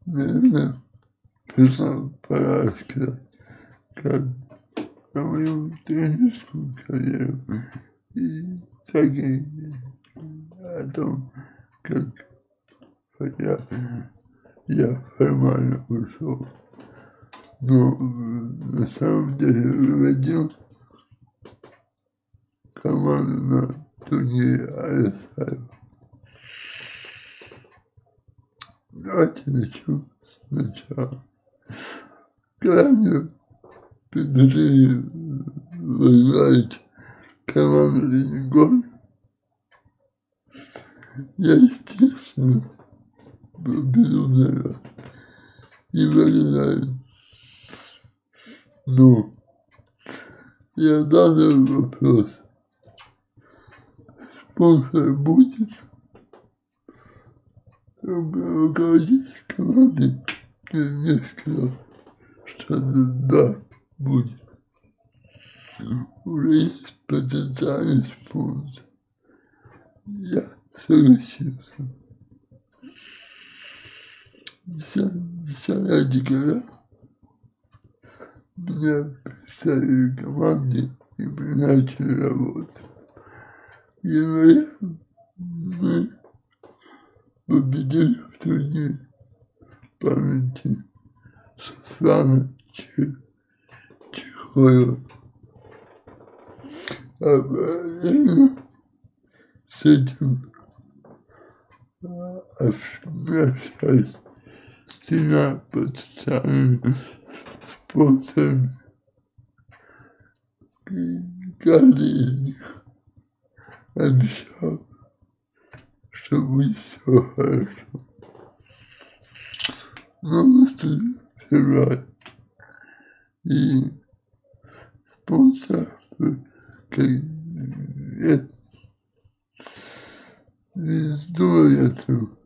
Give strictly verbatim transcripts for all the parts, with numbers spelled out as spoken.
наверное, пришла пора сказать, как на мою тренерскую карьеру и так и о том, как я, я формально ушел. Но на самом деле выводил команду на турнире эй эс ай. Давайте начнем сначала. Когда мне предложили возглавить команду Ленинград, я, естественно, был безумно рад и благодарен. Но я задал вопрос, спонсор будет, руководитель команды мне сказал, что да, будет. Уже есть потенциальный спонсор. Я согласился. десятого декабря меня представили команде, и мы начали работу. В январе мы победили в турнире памяти Светланы Чехоевой. А параллельно с этим общались с тремя потенциальными спонсорами. Каждый из них обещал, что будет все хорошо. Но наступил февраль, и спонсор, как это, звезду эту,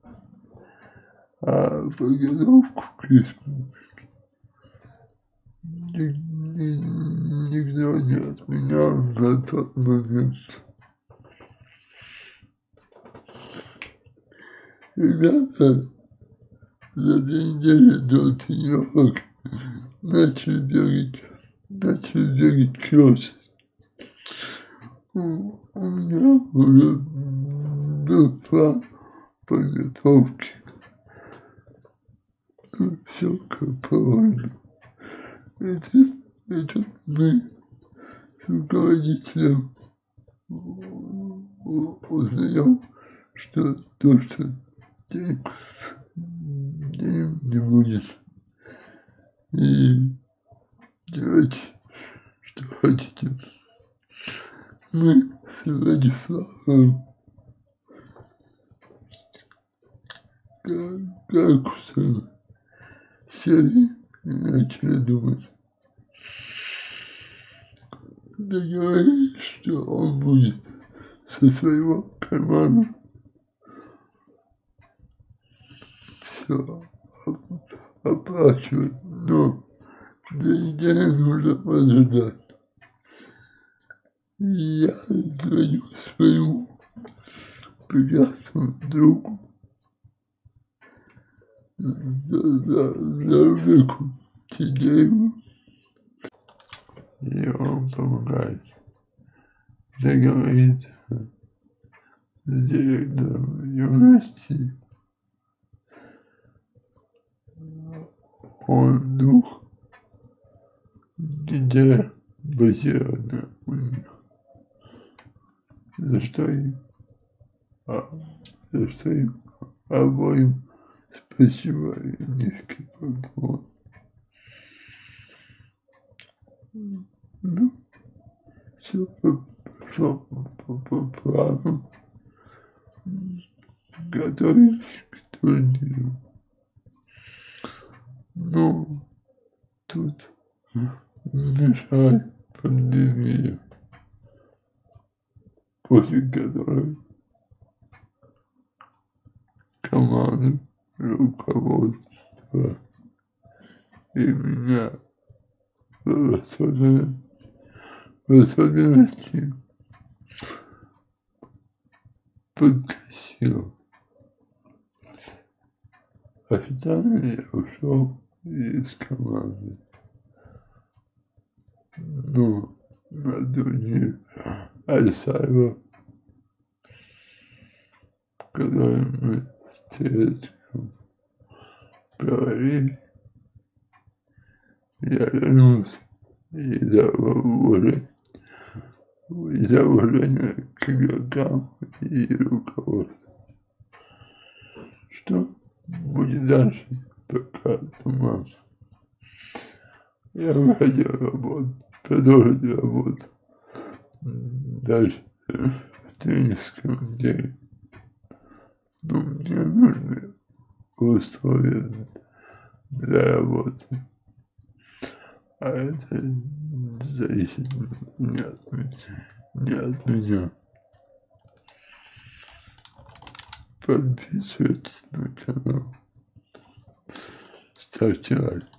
а подготовку к республике никто не отменял на тот момент. Ребята за две недели до тренировок начали бегать, начали бегать кроссы. У, у меня уже был план подготовки. Все как положено. И тут, и тут мы с руководителем узнаем, что то, что денег, денег не будет. И делайте, что хотите. Мы с Владиславом Каркусом сели и начали думать. Договорились, что он будет со своего кармана все оплачивать, но две недели нужно подождать. И я звоню своему прекрасному другу Зарубеку Тидееву, и он помогает договориться с директором юности он двух недель базирован у них. За что им, а, за что им обоим спасибо и низкий поклон. Ну, все пошло по, по плану. Готовились к турниру. Но тут мешает пандемия, после которой команда, руководство и меня в особенности, в особенности подкосил. официально я ушел из команды. Ну, на турнир Альсаева, когда мы с Терецком провели, я вернулся из-за уважения, из-за уважения к игрокам и руководству. Что будет дальше, пока туман. Я хотел работать, продолжить работу дальше в тренерском деле. Но мне нужны условия для работы. А это зависит не от меня. Не от меня. Подписывайтесь на канал. Ставьте лайк.